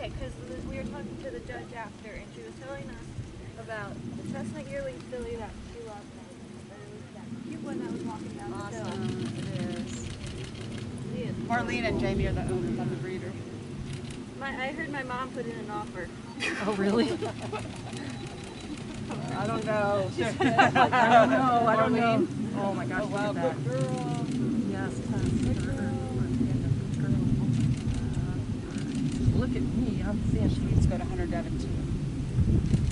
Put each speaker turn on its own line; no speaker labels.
Okay, because we were talking to the judge after, and she was telling us about the chestnut yearling filly that she loved. But it was that cute one that was walking down the hill.
It is.
She is
Marlene and Jamie are the owners of the breeder.
I heard my mom put in an offer.
Oh, really? I don't know. I don't know. Oh my gosh, look at that. Good girl. Yes. Good girl. Look at me. I'm seeing she needs to go to Hunter Devon too.